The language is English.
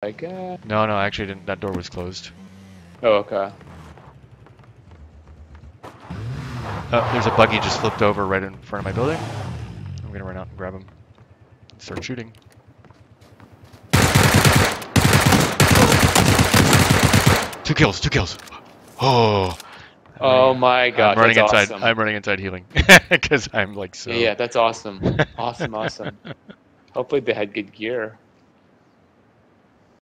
I guess. No, no, actually didn't. That door was closed. Oh, okay. Oh, there's a buggy just flipped over right in front of my building. I'm gonna run out and grab him. Start shooting. Two kills, 2 kills. Oh. Oh my god, I'm running that's inside. awesome. I'm running inside healing because I'm like so. Yeah, that's awesome. Awesome, awesome. Hopefully they had good gear.